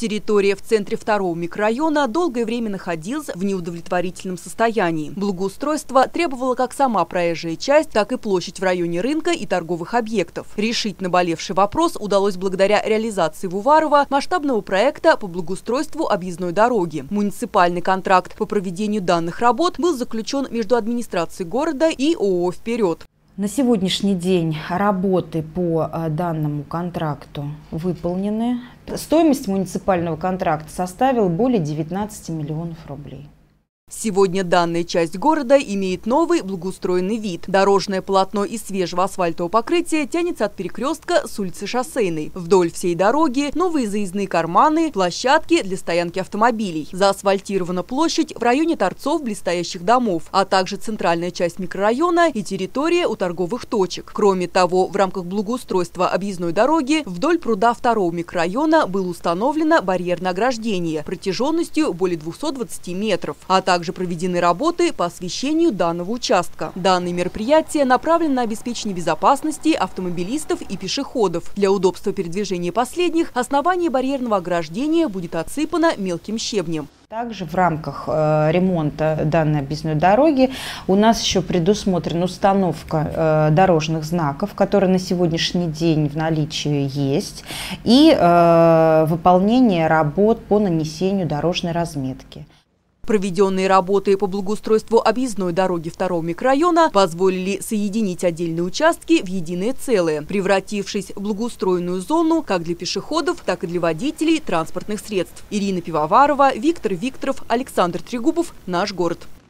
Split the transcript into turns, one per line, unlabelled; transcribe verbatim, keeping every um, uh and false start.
Территория в центре второго микрорайона долгое время находилась в неудовлетворительном состоянии. Благоустройство требовало как сама проезжая часть, так и площадь в районе рынка и торговых объектов. Решить наболевший вопрос удалось благодаря реализации в Уварово масштабного проекта по благоустройству объездной дороги. Муниципальный контракт по проведению данных работ был заключен между администрацией города и ООО «Вперед».
На сегодняшний день работы по данному контракту выполнены. Стоимость муниципального контракта составила более девятнадцати миллионов рублей.
Сегодня данная часть города имеет новый благоустроенный вид. Дорожное полотно из свежего асфальтового покрытия тянется от перекрестка с улицы Шоссейной. Вдоль всей дороги новые заездные карманы, площадки для стоянки автомобилей. Заасфальтирована площадь в районе торцов близстоящих домов, а также центральная часть микрорайона и территория у торговых точек. Кроме того, в рамках благоустройства объездной дороги вдоль пруда второго микрорайона было установлено барьерное ограждение протяженностью более двухсот двадцати метров, а также Также проведены работы по освещению данного участка. Данное мероприятие направлено на обеспечение безопасности автомобилистов и пешеходов. Для удобства передвижения последних основание барьерного ограждения будет отсыпано мелким щебнем.
Также в рамках э, ремонта данной объездной дороги у нас еще предусмотрена установка э, дорожных знаков, которые на сегодняшний день в наличии есть, и э, выполнение работ по нанесению дорожной разметки.
Проведенные работы по благоустройству объездной дороги второго микрорайона позволили соединить отдельные участки в единое целое, превратившись в благоустроенную зону как для пешеходов, так и для водителей транспортных средств. Ирина Пивоварова, Виктор Викторов, Александр Трегубов. Наш город.